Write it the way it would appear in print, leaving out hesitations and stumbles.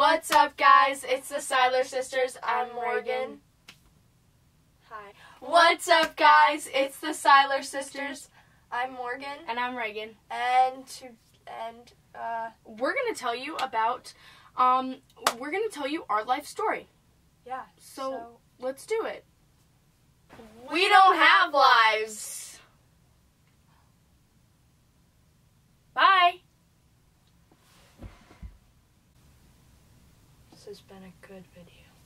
What's up, guys? It's the Seiler Sisters. I'm Morgan. Hi. What's up, guys? It's the Seiler Sisters. I'm Morgan. And I'm Reagan. And we're gonna tell you about our life story. Yeah. So let's do it. We don't have lives. Bye. This has been a good video.